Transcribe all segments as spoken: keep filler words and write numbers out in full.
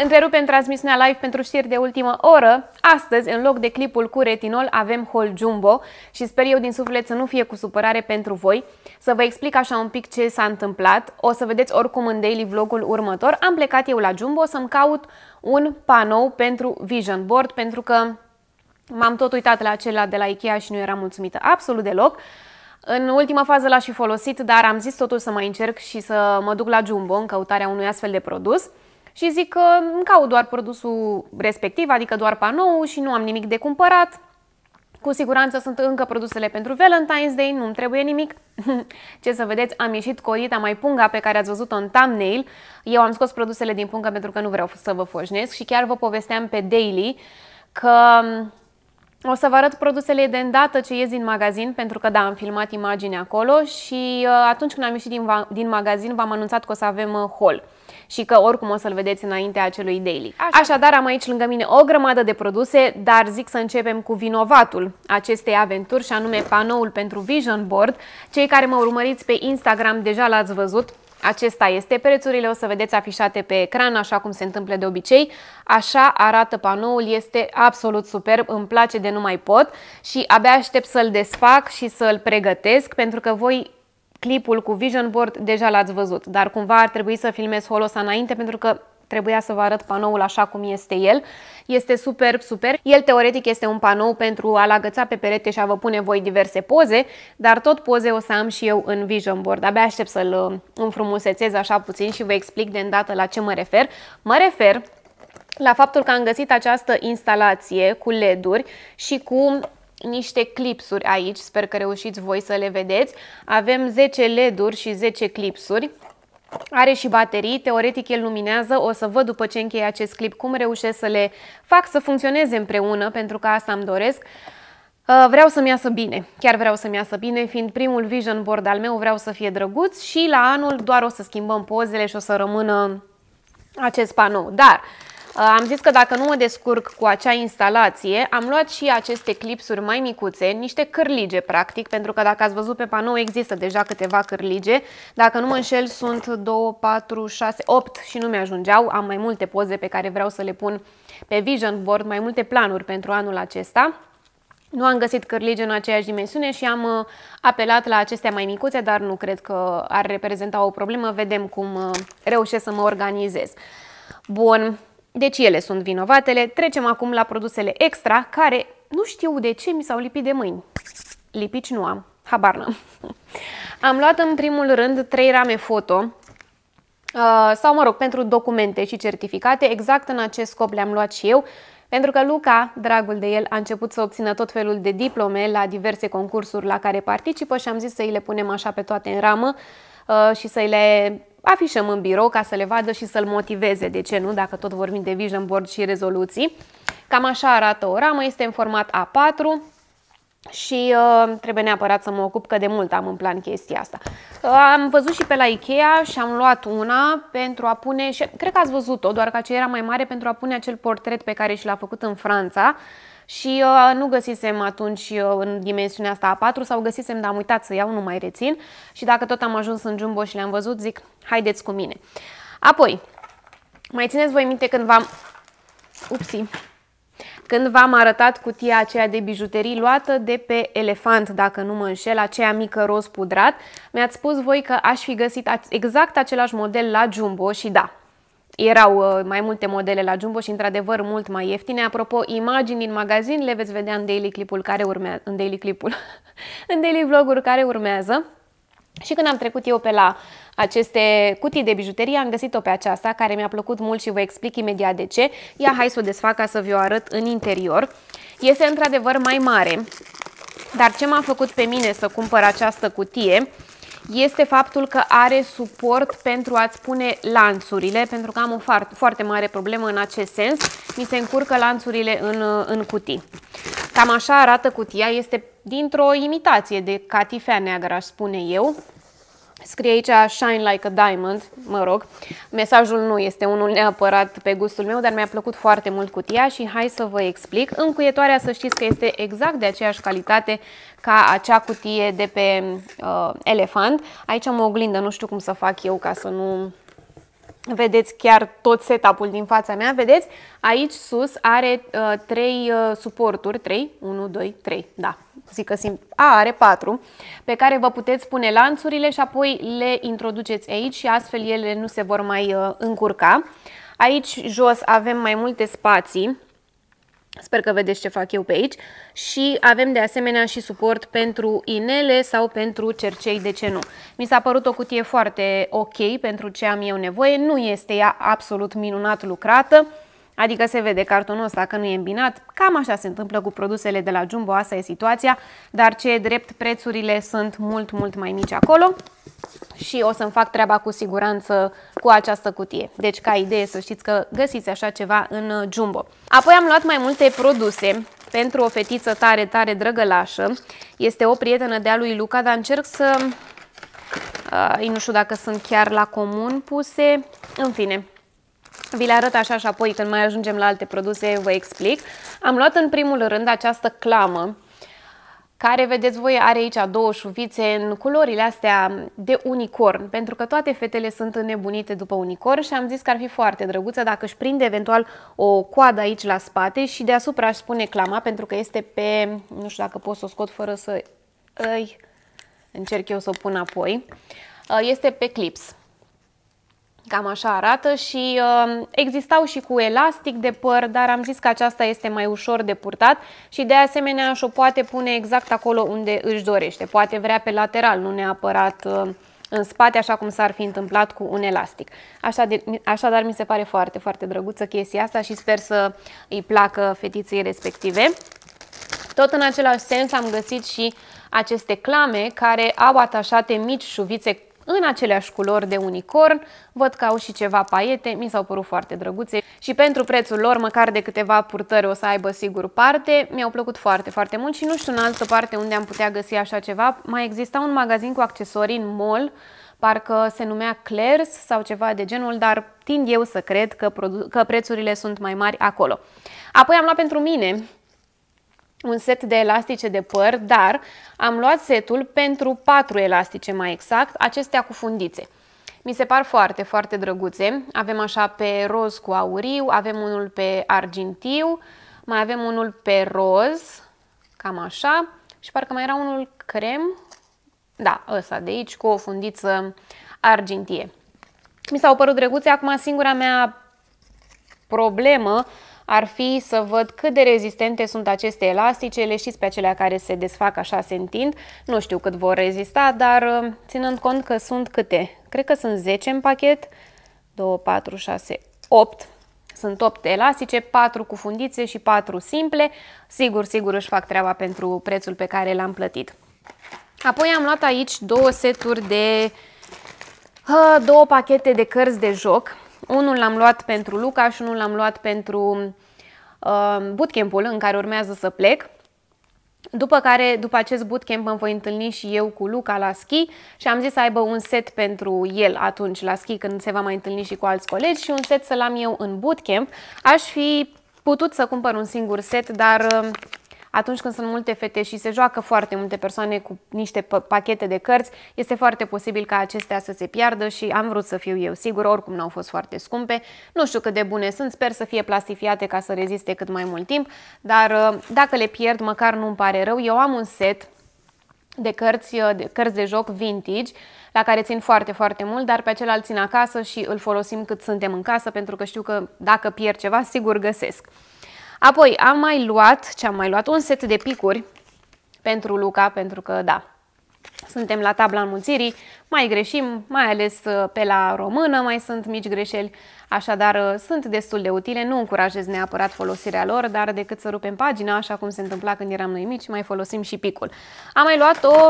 Întrerupem transmisiunea live pentru știri de ultimă oră. Astăzi, în loc de clipul cu retinol, avem haul jumbo și sper eu din suflet să nu fie cu supărare pentru voi. Să vă explic așa un pic ce s-a întâmplat. O să vedeți oricum în daily vlogul următor. Am plecat eu la Jumbo să-mi caut un panou pentru vision board, pentru că m-am tot uitat la acela de la Ikea și nu eram mulțumită absolut deloc. În ultima fază l-aș fi folosit, dar am zis totuși să mai încerc și să mă duc la Jumbo în căutarea unui astfel de produs. Și zic că îmi caut doar produsul respectiv, adică doar panoul și nu am nimic de cumpărat. Cu siguranță sunt încă produsele pentru Valentine's Day, nu-mi trebuie nimic. Ce să vedeți, am ieșit cu Olita mai punga pe care ați văzut-o în thumbnail. Eu am scos produsele din pungă pentru că nu vreau să vă foșnesc și chiar vă povesteam pe daily că o să vă arăt produsele de îndată ce ies din magazin, pentru că da, am filmat imagini acolo și atunci când am ieșit din, din magazin v-am anunțat că o să avem haul și că oricum o să-l vedeți înaintea acelui daily. Așa. Așadar, am aici lângă mine o grămadă de produse, dar zic să începem cu vinovatul acestei aventuri și anume panoul pentru vision board. Cei care mă urmăriți pe Instagram deja l-ați văzut. Acesta este, prețurile o să vedeți afișate pe ecran, așa cum se întâmplă de obicei. Așa arată panoul, este absolut superb, îmi place de nu mai pot și abia aștept să-l desfac și să-l pregătesc, pentru că voi clipul cu vision board deja l-ați văzut, dar cumva ar trebui să filmez haul ăsta înainte, pentru că trebuia să vă arăt panoul așa cum este el. Este superb, super. El teoretic este un panou pentru a-l agăța pe perete și a vă pune voi diverse poze, dar tot poze o să am și eu în vision board. Abia aștept să-l înfrumusețez așa puțin și vă explic de îndată la ce mă refer. Mă refer la faptul că am găsit această instalație cu L E D-uri și cu niște clipsuri aici, sper că reușiți voi să le vedeți. Avem zece L E D-uri și zece clipsuri. Are și baterii, teoretic el luminează, o să văd după ce închei acest clip cum reușesc să le fac să funcționeze împreună, pentru că asta îmi doresc. Vreau să-mi iasă bine, chiar vreau să-mi iasă bine, fiind primul vision board al meu, vreau să fie drăguț și la anul doar o să schimbăm pozele și o să rămână acest panou. Dar am zis că dacă nu mă descurc cu acea instalație, am luat și aceste clipsuri mai micuțe, niște cârlige practic, pentru că dacă ați văzut pe panou există deja câteva cârlige. Dacă nu mă înșel sunt doi, patru, șase, opt și nu mi-ajungeau. Am mai multe poze pe care vreau să le pun pe vision board, mai multe planuri pentru anul acesta. Nu am găsit cârlige în aceeași dimensiune și am apelat la acestea mai micuțe, dar nu cred că ar reprezenta o problemă. Vedem cum reușesc să mă organizez. Bun. Deci ele sunt vinovatele. Trecem acum la produsele extra, care nu știu de ce mi s-au lipit de mâini. Lipici nu am, habar n-am. Am luat în primul rând trei rame foto, uh, sau mă rog, pentru documente și certificate. Exact în acest scop le-am luat și eu, pentru că Luca, dragul de el, a început să obțină tot felul de diplome la diverse concursuri la care participă și am zis să îi le punem așa pe toate în ramă uh, și să îi le afișăm în birou ca să le vadă și să-l motiveze, de ce nu, dacă tot vorbim de vision board și rezoluții. Cam așa arată o ramă, este în format A patru și uh, trebuie neapărat să mă ocup, că de mult am în plan chestia asta. Uh, am văzut și pe la Ikea și am luat una pentru a pune, și cred că ați văzut-o, doar că aceea era mai mare, pentru a pune acel portret pe care și l-a făcut în Franța. Și uh, nu găsisem atunci uh, în dimensiunea asta A patru sau găsisem, dar am uitat să iau, nu mai rețin. Și dacă tot am ajuns în Jumbo și le-am văzut, zic, haideți cu mine. Apoi, mai țineți voi minte când v-am upsi, când v-am arătat cutia aceea de bijuterii luată de pe Elefant, dacă nu mă înșel, aceea mică roz pudrat, mi-ați spus voi că aș fi găsit exact același model la Jumbo și da, erau mai multe modele la Jumbo și într-adevăr mult mai ieftine. Apropo, imagini din magazin le veți vedea în daily clipul care urmează, în daily clipul, în daily vlogul care urmează. Și când am trecut eu pe la aceste cutii de bijuterie, am găsit-o pe aceasta, care mi-a plăcut mult și vă explic imediat de ce. Ia, hai să o desfac ca să vi-o arăt în interior. Este într-adevăr mai mare, dar ce m-a făcut pe mine să cumpăr această cutie este faptul că are suport pentru a-ți pune lanțurile, pentru că am o foarte, foarte mare problemă în acest sens. Mi se încurcă lanțurile în, în cutii. Cam așa arată cutia, este dintr-o imitație de catifea neagră, aș spune eu. Scrie aici Shine like a diamond, mă rog. Mesajul nu este unul neapărat pe gustul meu, dar mi-a plăcut foarte mult cutia și hai să vă explic. Încuietoarea, să știți că este exact de aceeași calitate ca acea cutie de pe uh, Elefant. Aici am o oglindă, nu știu cum să fac eu ca să nu Vedeți chiar tot setup-ul din fața mea, vedeți? Aici sus are uh, trei uh, suporturi, trei, unu, doi, trei, da, zic că simt, a, are patru, pe care vă puteți pune lanțurile și apoi le introduceți aici și astfel ele nu se vor mai uh, încurca. Aici jos avem mai multe spații. Sper că vedeți ce fac eu pe aici și avem de asemenea și suport pentru inele sau pentru cercei, de ce nu. Mi s-a părut o cutie foarte ok pentru ce am eu nevoie, nu este ea absolut minunat lucrată, adică se vede cartonul ăsta că nu e îmbinat, cam așa se întâmplă cu produsele de la Jumbo, asta e situația, dar ce e drept, prețurile sunt mult, mult mai mici acolo. Și o să-mi fac treaba cu siguranță cu această cutie. Deci, ca idee, să știți că găsiți așa ceva în Jumbo. Apoi am luat mai multe produse pentru o fetiță tare, tare drăgălașă. Este o prietenă de-a lui Luca, dar încerc să... Uh, nu știu dacă sunt chiar la comun puse. În fine, vi le arăt așa și apoi când mai ajungem la alte produse vă explic. Am luat în primul rând această clamă, care, vedeți voi, are aici două șuvițe în culorile astea de unicorn, pentru că toate fetele sunt înnebunite după unicorn și am zis că ar fi foarte drăguță dacă își prinde eventual o coadă aici la spate și deasupra aș spune clama, pentru că este pe, nu știu dacă pot să o scot fără să îi încerc eu să o pun apoi, este pe clips. Cam așa arată și uh, existau și cu elastic de păr, dar am zis că aceasta este mai ușor de purtat și de asemenea și-o poate pune exact acolo unde își dorește. Poate vrea pe lateral, nu neapărat uh, în spate, așa cum s-ar fi întâmplat cu un elastic. Așa de, așadar mi se pare foarte, foarte drăguță chestia asta și sper să îi placă fetiței respective. Tot în același sens am găsit și aceste clame care au atașate mici șuvițe în aceleași culori de unicorn. Văd că au și ceva paiete, mi s-au părut foarte drăguțe și pentru prețul lor, măcar de câteva purtări o să aibă sigur parte. Mi-au plăcut foarte, foarte mult și nu știu în altă parte unde am putea găsi așa ceva. Mai exista un magazin cu accesorii în mall, parcă se numea Claire's sau ceva de genul, dar tind eu să cred că, că prețurile sunt mai mari acolo. Apoi am luat pentru mine un set de elastice de păr, dar am luat setul pentru patru elastice mai exact, acestea cu fundițe. Mi se par foarte, foarte drăguțe. Avem așa pe roz cu auriu, avem unul pe argintiu, mai avem unul pe roz, cam așa, și parcă mai era unul crem, da, ăsta de aici, cu o fundiță argintie. Mi s-au părut drăguțe. Acum singura mea problemă ar fi să văd cât de rezistente sunt aceste elastice. Le știți pe acelea care se desfac așa, se întind. Nu știu cât vor rezista, dar ținând cont că sunt câte? Cred că sunt zece în pachet. doi, patru, șase, opt. Sunt opt elastice, patru cu fundițe și patru simple. Sigur, sigur își fac treaba pentru prețul pe care l-am plătit. Apoi am luat aici două seturi de... două pachete de cărți de joc. Unul l-am luat pentru Luca și unul l-am luat pentru uh, bootcamp-ul în care urmează să plec. După care, după acest bootcamp, mă voi întâlni și eu cu Luca la schi și am zis să aibă un set pentru el atunci la schi, când se va mai întâlni și cu alți colegi, și un set să-l am eu în bootcamp. Aș fi putut să cumpăr un singur set, dar uh, atunci când sunt multe fete și se joacă foarte multe persoane cu niște pachete de cărți, este foarte posibil ca acestea să se piardă și am vrut să fiu eu sigur, oricum n-au fost foarte scumpe. Nu știu cât de bune sunt, sper să fie plastifiate ca să reziste cât mai mult timp, dar dacă le pierd, măcar nu-mi pare rău. Eu am un set de cărți, de cărți de joc vintage, la care țin foarte, foarte mult, dar pe acela îl țin acasă și îl folosim cât suntem în casă, pentru că știu că dacă pierd ceva, sigur găsesc. Apoi am mai luat, ce am mai luat? Un set de picuri pentru Luca, pentru că, da, suntem la tabla înmulțirii, mai greșim, mai ales pe la română, mai sunt mici greșeli, așadar sunt destul de utile. Nu încurajez neapărat folosirea lor, dar decât să rupem pagina, așa cum se întâmpla când eram noi mici, mai folosim și picul. Am mai luat o...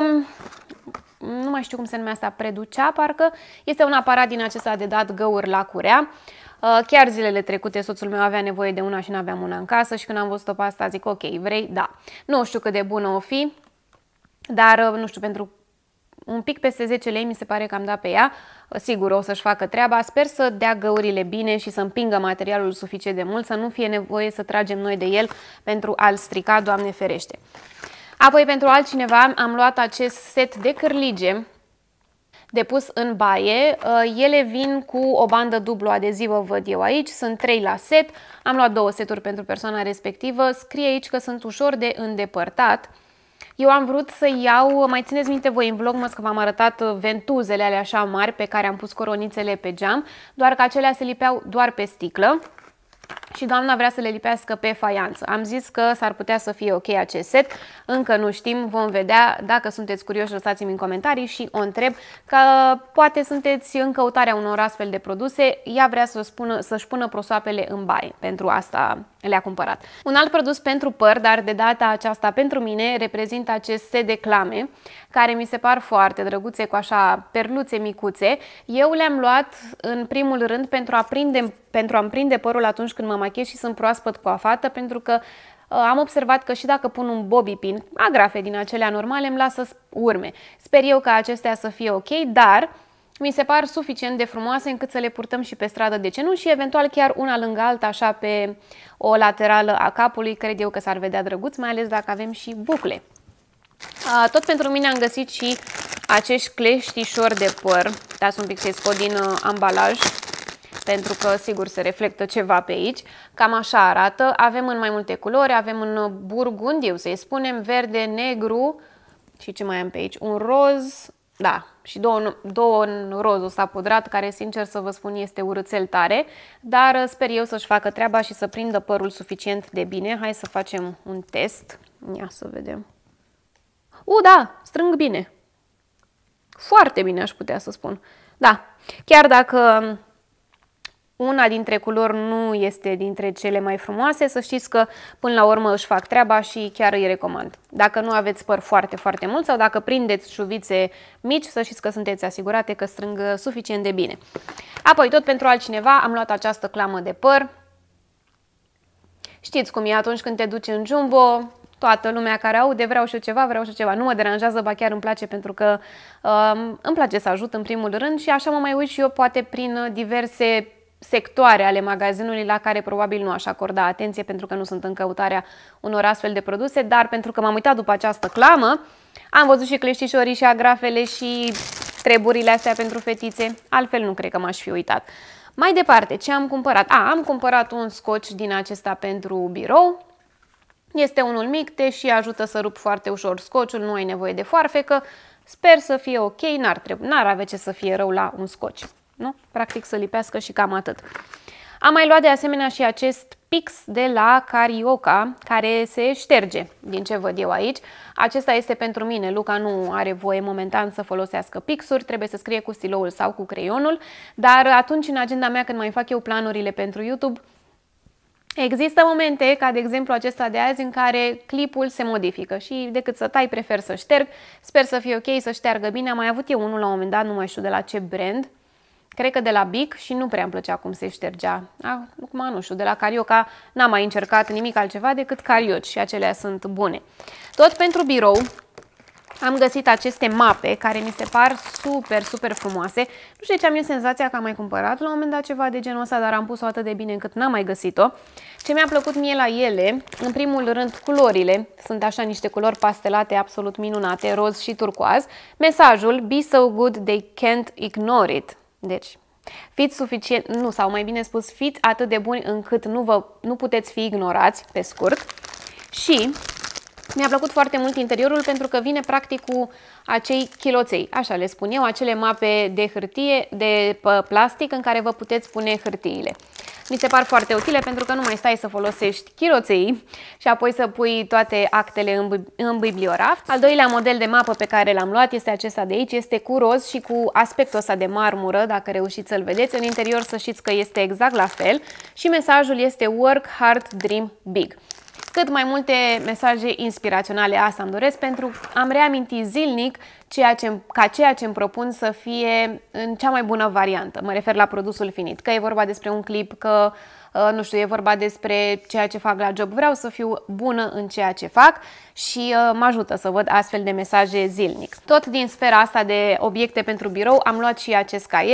nu mai știu cum se numea asta, Preducea, parcă. Este un aparat din acesta de dat găuri la curea. Chiar zilele trecute soțul meu avea nevoie de una și nu aveam una în casă și când am văzut-o pe asta zic ok, vrei? Da. Nu știu cât de bună o fi, dar nu știu, pentru un pic peste zece lei mi se pare că am dat pe ea. Sigur o să-și facă treaba, sper să dea găurile bine și să împingă materialul suficient de mult, să nu fie nevoie să tragem noi de el pentru a-l strica, Doamne ferește. Apoi pentru altcineva am luat acest set de cârlige de pus în baie. Ele vin cu o bandă dublu adezivă, văd eu aici, sunt trei la set, am luat două seturi pentru persoana respectivă, scrie aici că sunt ușor de îndepărtat. Eu am vrut să iau, mai țineți minte voi în vlogmas că v-am arătat ventuzele alea așa mari pe care am pus coronițele pe geam, doar că acelea se lipeau doar pe sticlă. Și doamna vrea să le lipească pe faianță. Am zis că s-ar putea să fie ok acest set, încă nu știm, vom vedea. Dacă sunteți curioși, lăsați-mi în comentarii și o întreb, că poate sunteți în căutarea unor astfel de produse, ea vrea să-și pună, să-și pună prosoapele în baie, pentru asta le-a cumpărat. Un alt produs pentru păr, dar de data aceasta pentru mine, reprezintă acest set de clame, care mi se par foarte drăguțe, cu așa perluțe micuțe. Eu le-am luat în primul rând pentru a prinde, pentru a-mi prinde părul atunci când mă machiez și sunt proaspăt coafată, pentru că uh, am observat că și dacă pun un bobby pin, agrafe din acelea normale, îmi lasă urme. Sper eu ca acestea să fie ok, dar mi se par suficient de frumoase încât să le purtăm și pe stradă, de ce nu, și eventual chiar una lângă alta, așa pe o laterală a capului, cred eu că s-ar vedea drăguț, mai ales dacă avem și bucle. Uh, tot pentru mine am găsit și acești cleștișori de păr. Dați un pic să-i scot din uh, ambalaj, pentru că sigur se reflectă ceva pe aici. Cam așa arată. Avem în mai multe culori, avem în burgundiu, să-i spunem, verde, negru și ce mai am pe aici? Un roz, da, și două, două în rozul ăsta pudrat, care sincer să vă spun este urâțel tare, dar sper eu să-și facă treaba și să prindă părul suficient de bine. Hai să facem un test. Ia să vedem. U, da, strâng bine. Foarte bine aș putea să spun. Da, chiar dacă una dintre culori nu este dintre cele mai frumoase, să știți că până la urmă își fac treaba și chiar îi recomand. Dacă nu aveți păr foarte, foarte mult sau dacă prindeți șuvițe mici, să știți că sunteți asigurate că strâng suficient de bine. Apoi, tot pentru altcineva, am luat această clamă de păr. Știți cum e atunci când te duci în Jumbo, toată lumea care aude, vreau și eu ceva, vreau și eu ceva. Nu mă deranjează, ba chiar îmi place, pentru că um, îmi place să ajut în primul rând și așa mă mai uit și eu poate prin diverse sectoare ale magazinului la care probabil nu aș acorda atenție pentru că nu sunt în căutarea unor astfel de produse, dar pentru că m-am uitat după această clamă, am văzut și cleștișorii și agrafele și treburile astea pentru fetițe, altfel nu cred că m-aș fi uitat. Mai departe, ce am cumpărat? A, am cumpărat un scotch din acesta pentru birou. Este unul mic, te și ajută să rup foarte ușor scotchul, nu ai nevoie de foarfecă. Sper să fie ok, n-ar trebui, n-ar avea ce să fie rău la un scotch. Nu? Practic să lipească și cam atât. Am mai luat de asemenea și acest pix de la Carioca, care se șterge, din ce văd eu aici. Acesta este pentru mine. Luca nu are voie momentan să folosească pixuri, trebuie să scrie cu stiloul sau cu creionul, dar atunci în agenda mea, când mai fac eu planurile pentru YouTube, există momente, ca de exemplu acesta de azi, în care clipul se modifică și decât să tai, prefer să șterg. Sper să fie ok, să șteargă bine. Am mai avut eu unul la un moment dat, nu mai știu de la ce brand, cred că de la Bic, și nu prea îmi plăcea cum se ștergea. Acum nu știu, de la Carioca n-am mai încercat nimic altceva decât carioci și acelea sunt bune. Tot pentru birou am găsit aceste mape care mi se par super, super frumoase. Nu știu de ce am eu senzația că am mai cumpărat la un moment dat ceva de genul ăsta, dar am pus-o atât de bine încât n-am mai găsit-o. Ce mi-a plăcut mie la ele, în primul rând culorile, sunt așa niște culori pastelate absolut minunate, roz și turcoaz. Mesajul, be so good they can't ignore it. Deci, fiți suficient, nu, sau mai bine spus, fiți atât de buni încât nu, vă, nu puteți fi ignorați, pe scurt. Și mi-a plăcut foarte mult interiorul pentru că vine practic cu acei chiloței, așa le spun eu, acele mape de hârtie, de plastic în care vă puteți pune hârtiile. Mi se par foarte utile pentru că nu mai stai să folosești chiloței și apoi să pui toate actele în, în biblioraf. Al doilea model de mapă pe care l-am luat este acesta de aici, este cu roz și cu aspectul ăsta de marmură, dacă reușiți să-l vedeți. În interior să știți că este exact la fel și mesajul este Work Hard, Dream Big. Cât mai multe mesaje inspiraționale, asta îmi doresc, pentru că am reamintit zilnic ceea ce, ca ceea ce îmi propun să fie în cea mai bună variantă. Mă refer la produsul finit, că e vorba despre un clip, că nu știu, e vorba despre ceea ce fac la job. Vreau să fiu bună în ceea ce fac și mă ajută să văd astfel de mesaje zilnic. Tot din sfera asta de obiecte pentru birou am luat și acest caiet.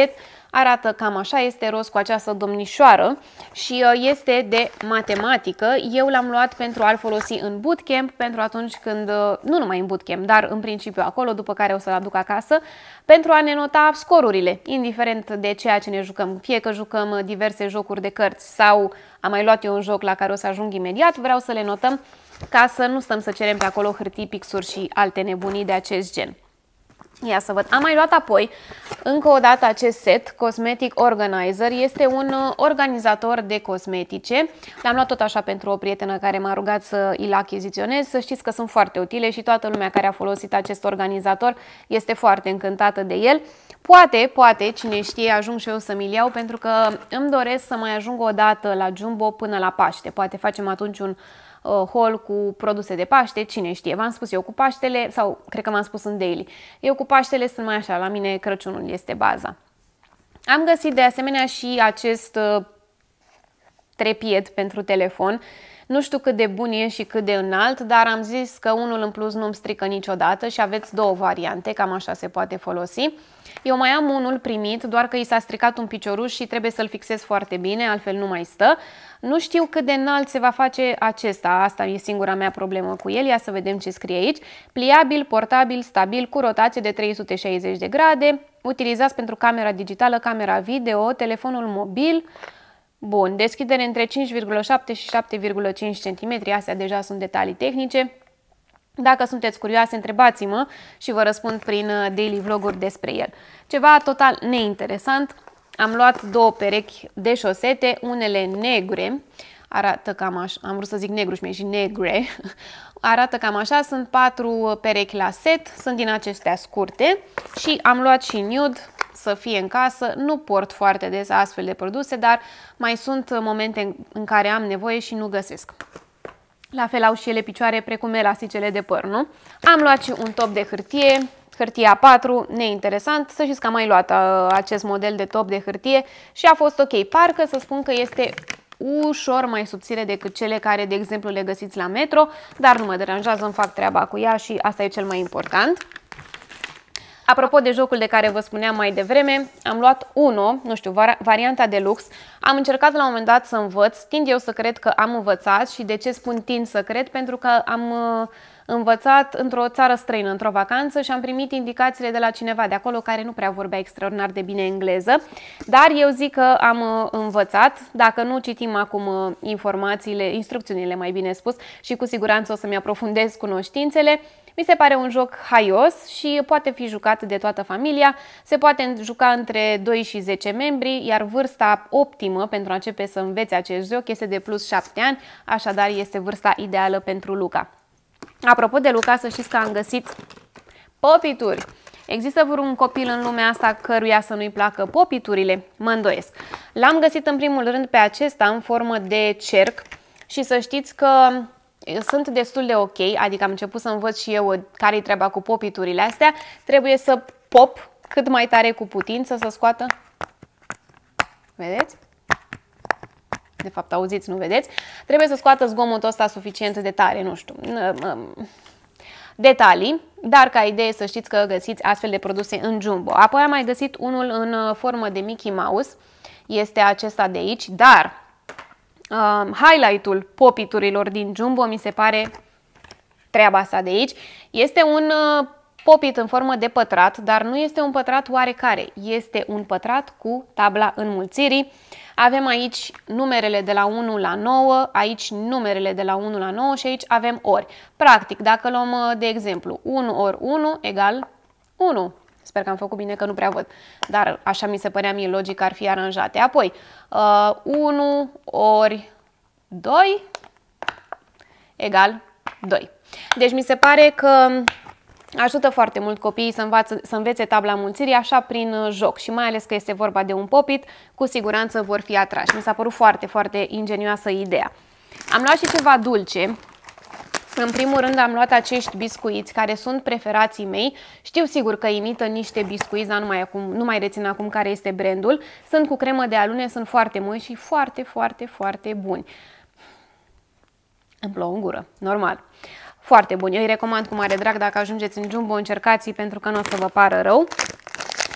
Arată cam așa, este roz cu această domnișoară și este de matematică. Eu l-am luat pentru a-l folosi în bootcamp, pentru atunci când, nu numai în bootcamp, dar în principiu acolo, după care o să-l aduc acasă, pentru a ne nota scorurile, indiferent de ceea ce ne jucăm. Fie că jucăm diverse jocuri de cărți sau am mai luat eu un joc la care o să ajung imediat, vreau să le notăm ca să nu stăm să cerem pe acolo hârtii, pixuri și alte nebunii de acest gen. Ia să văd. Am mai luat apoi încă o dată acest set, Cosmetic Organizer. Este un organizator de cosmetice. L-am luat tot așa pentru o prietenă care m-a rugat să îl achiziționez. Să știți că sunt foarte utile și toată lumea care a folosit acest organizator este foarte încântată de el. Poate, poate, cine știe, ajung și eu să mi-l iau pentru că îmi doresc să mai ajung o dată la Jumbo până la Paște. Poate facem atunci un haul cu produse de Paște, cine știe. V-am spus eu cu Paștele, sau cred că m-am spus în daily. Eu cu Paștele sunt mai așa, la mine Crăciunul este baza. Am găsit de asemenea și acest uh, trepied pentru telefon. Nu știu cât de bun e și cât de înalt, dar am zis că unul în plus nu-mi strică niciodată și aveți două variante, cam așa se poate folosi. Eu mai am unul primit, doar că i s-a stricat un picioruș și trebuie să-l fixez foarte bine, altfel nu mai stă. Nu știu cât de înalt se va face acesta, asta e singura mea problemă cu el, ia să vedem ce scrie aici. Pliabil, portabil, stabil, cu rotație de trei sute șaizeci de grade, utilizați pentru camera digitală, camera video, telefonul mobil. Bun, deschidere între cinci virgulă șapte și șapte virgulă cinci centimetri, astea deja sunt detalii tehnice. Dacă sunteți curioase, întrebați-mă și vă răspund prin daily vloguri despre el. Ceva total neinteresant, am luat două perechi de șosete, unele negre, arată cam așa, am vrut să zic negru și mi-e și negre, arată cam așa, sunt patru perechi la set, sunt din acestea scurte și am luat și nude, să fie în casă, nu port foarte des astfel de produse, dar mai sunt momente în care am nevoie și nu găsesc. La fel au și ele picioare precum elasticele de păr, nu? Am luat și un top de hârtie, hârtie A patru, neinteresant. Să știți că am mai luat uh, acest model de top de hârtie și a fost ok. Parcă să spun că este ușor mai subțire decât cele care, de exemplu, le găsiți la Metro, dar nu mă deranjează, îmi fac treaba cu ea și asta e cel mai important. Apropo de jocul de care vă spuneam mai devreme, am luat Uno, nu știu, varianta deluxe. Am încercat la un moment dat să învăț, tind eu să cred că am învățat și de ce spun tind să cred? Pentru că am învățat într-o țară străină, într-o vacanță și am primit indicațiile de la cineva de acolo care nu prea vorbea extraordinar de bine engleză, dar eu zic că am învățat. Dacă nu citim acum informațiile, instrucțiunile mai bine spus, și cu siguranță o să-mi aprofundez cunoștințele. Mi se pare un joc haios și poate fi jucat de toată familia, se poate juca între doi și zece membri, iar vârsta optimă pentru a începe să învețe acest joc este de plus șapte ani, așadar este vârsta ideală pentru Luca. Apropo de Luca, să știți că am găsit popituri. Există vreun copil în lumea asta căruia să nu-i placă popiturile? Mă îndoiesc. L-am găsit în primul rând pe acesta în formă de cerc și să știți că sunt destul de ok, adică am început să învăț și eu care-i treaba cu popiturile astea. Trebuie să pop cât mai tare cu putință să scoată. Vedeți? De fapt, auziți, nu vedeți. Trebuie să scoată zgomotul ăsta suficient de tare, nu știu. Detalii, dar ca idee să știți că găsiți astfel de produse în Jumbo. Apoi am mai găsit unul în formă de Mickey Mouse. Este acesta de aici, dar Uh, highlight-ul popiturilor din Jumbo mi se pare treaba asta de aici. Este un uh, popit în formă de pătrat, dar nu este un pătrat oarecare. Este un pătrat cu tabla înmulțirii. Avem aici numerele de la unu la nouă, aici numerele de la unu la nouă și aici avem ori. Practic, dacă luăm uh, de exemplu unu ori unu egal unu. Sper că am făcut bine, că nu prea văd, dar așa mi se părea mie logic că ar fi aranjate. Apoi, uh, unu ori doi egal doi. Deci mi se pare că ajută foarte mult copiii să, învață, să învețe tabla mulțirii așa prin joc și mai ales că este vorba de un popit, cu siguranță vor fi atrași. Mi s-a părut foarte, foarte ingenioasă ideea. Am luat și ceva dulce. În primul rând am luat acești biscuiți care sunt preferații mei. Știu sigur că imită niște biscuiți, dar nu mai, acum, nu mai rețin acum care este brandul. Sunt cu cremă de alune, sunt foarte mulți și foarte, foarte, foarte buni. Îmi plouă în gură, normal. Foarte buni. Eu îi recomand cu mare drag, dacă ajungeți în Jumbo, încercați pentru că nu o să vă pară rău. Și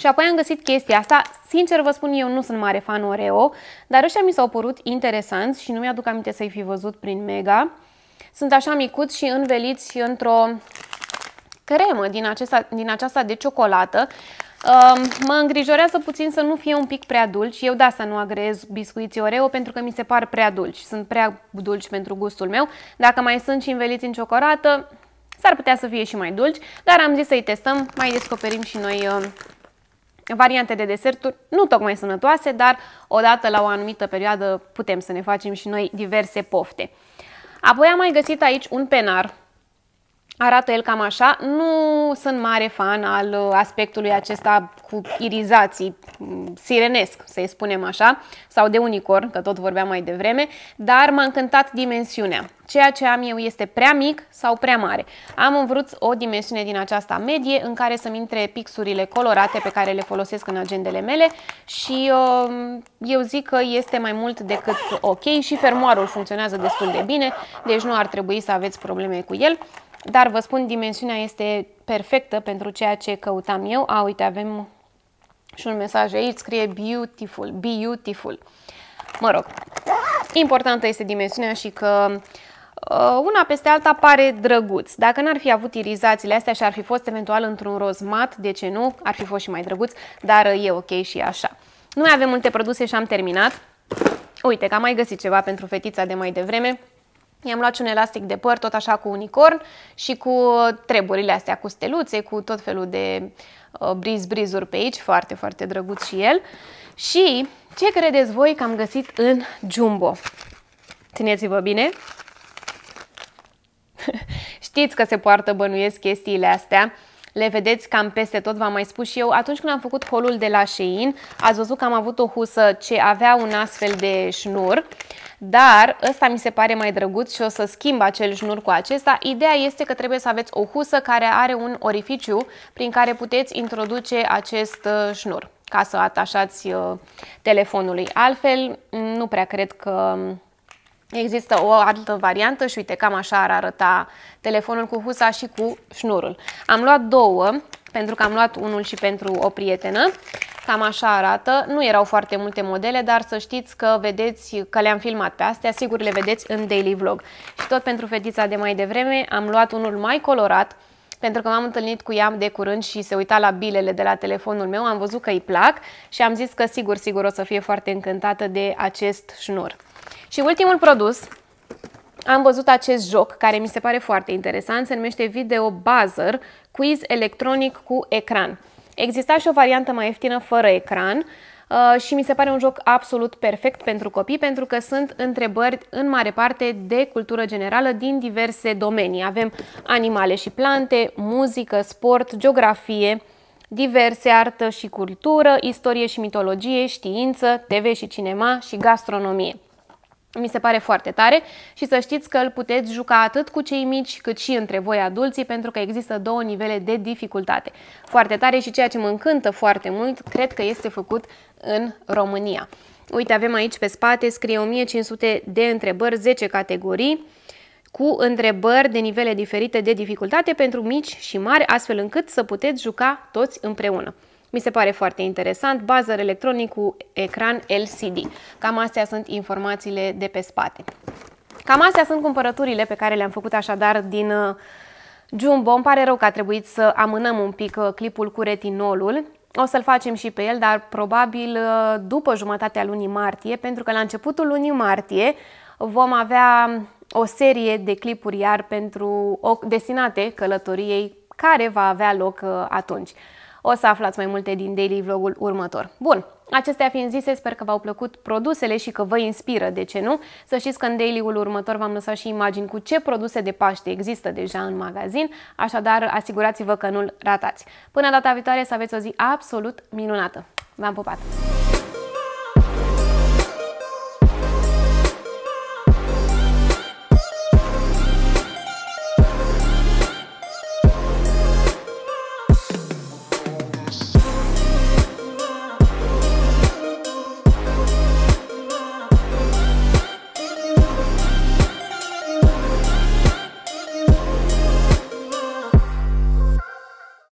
Și apoi am găsit chestia asta. Sincer vă spun, eu nu sunt mare fan Oreo, dar ăștia mi s-au părut interesanți și nu mi-aduc aminte să-i fi văzut prin Mega. Sunt așa micuți și înveliți într-o cremă din, acesta, din aceasta de ciocolată. Mă îngrijorează puțin să nu fie un pic prea dulci. Eu de asta nu agreez biscuiții Oreo, pentru că mi se par prea dulci. Sunt prea dulci pentru gustul meu. Dacă mai sunt și înveliți în ciocolată, s-ar putea să fie și mai dulci, dar am zis să-i testăm, mai descoperim și noi uh, variante de deserturi, nu tocmai sănătoase, dar odată la o anumită perioadă putem să ne facem și noi diverse pofte. Apoi am mai găsit aici un penar. Arată el cam așa. Nu sunt mare fan al aspectului acesta cu irizații, sirenesc, să-i spunem așa, sau de unicorn, că tot vorbeam mai devreme, dar m-a încântat dimensiunea. Ceea ce am eu este prea mic sau prea mare. Am vrut o dimensiune din aceasta medie în care să-mi intre pixurile colorate pe care le folosesc în agendele mele și uh, eu zic că este mai mult decât ok și fermoarul funcționează destul de bine, deci nu ar trebui să aveți probleme cu el. Dar vă spun, dimensiunea este perfectă pentru ceea ce căutam eu. A, uite, avem și un mesaj aici, scrie beautiful, beautiful. Mă rog, importantă este dimensiunea și că uh, una peste alta pare drăguț. Dacă n-ar fi avut irizațiile astea și ar fi fost eventual într-un roz mat, de ce nu? Ar fi fost și mai drăguț, dar uh, e ok și așa. Nu mai avem multe produse și am terminat. Uite, că am mai găsit ceva pentru fetița de mai devreme. I-am luat și un elastic de păr, tot așa cu unicorn și cu treburile astea, cu steluțe, cu tot felul de uh, briz-brizuri pe aici, foarte, foarte drăguț și el. Și ce credeți voi că am găsit în Jumbo? Țineți-vă bine! Știți că se poartă, bănuiesc, chestiile astea. Le vedeți cam peste tot, v-am mai spus și eu. Atunci când am făcut haul de la Shein, ați văzut că am avut o husă ce avea un astfel de șnur. Dar ăsta mi se pare mai drăguț și o să schimb acel șnur cu acesta. Ideea este că trebuie să aveți o husă care are un orificiu prin care puteți introduce acest șnur ca să atașați telefonului. Altfel, nu prea cred că există o altă variantă și uite, cam așa ar arăta telefonul cu husa și cu șnurul. Am luat două, pentru că am luat unul și pentru o prietenă. Cam așa arată. Nu erau foarte multe modele, dar să știți că vedeți că le-am filmat pe astea. Sigur le vedeți în daily vlog. Și tot pentru fetița de mai devreme am luat unul mai colorat, pentru că m-am întâlnit cu ea de curând și se uita la bilele de la telefonul meu. Am văzut că îi plac și am zis că sigur, sigur o să fie foarte încântată de acest șnur. Și ultimul produs, am văzut acest joc care mi se pare foarte interesant. Se numește Video Buzzer, quiz electronic cu ecran. Exista și o variantă mai ieftină fără ecran uh, și mi se pare un joc absolut perfect pentru copii, pentru că sunt întrebări în mare parte de cultură generală din diverse domenii. Avem animale și plante, muzică, sport, geografie, diverse, artă și cultură, istorie și mitologie, știință, T V și cinema și gastronomie. Mi se pare foarte tare și să știți că îl puteți juca atât cu cei mici cât și între voi adulții, pentru că există două nivele de dificultate. Foarte tare și ceea ce mă încântă foarte mult, cred că este făcut în România. Uite, avem aici pe spate, scrie o mie cinci sute de întrebări, zece categorii, cu întrebări de nivele diferite de dificultate pentru mici și mari, astfel încât să puteți juca toți împreună. Mi se pare foarte interesant, buzzer electronic cu ecran L C D. Cam astea sunt informațiile de pe spate. Cam astea sunt cumpărăturile pe care le-am făcut așadar din uh, Jumbo. Îmi pare rău că a trebuit să amânăm un pic uh, clipul cu retinolul. O să-l facem și pe el, dar probabil uh, după jumătatea lunii martie, pentru că la începutul lunii martie vom avea o serie de clipuri iar pentru o, destinate călătoriei care va avea loc uh, atunci. O să aflați mai multe din daily vlogul următor. Bun, acestea fiind zise, sper că v-au plăcut produsele și că vă inspiră, de ce nu? Să știți că în daily-ul următor v-am lăsat și imagini cu ce produse de Paște există deja în magazin, așadar asigurați-vă că nu-l ratați. Până data viitoare să aveți o zi absolut minunată. V-am pupat!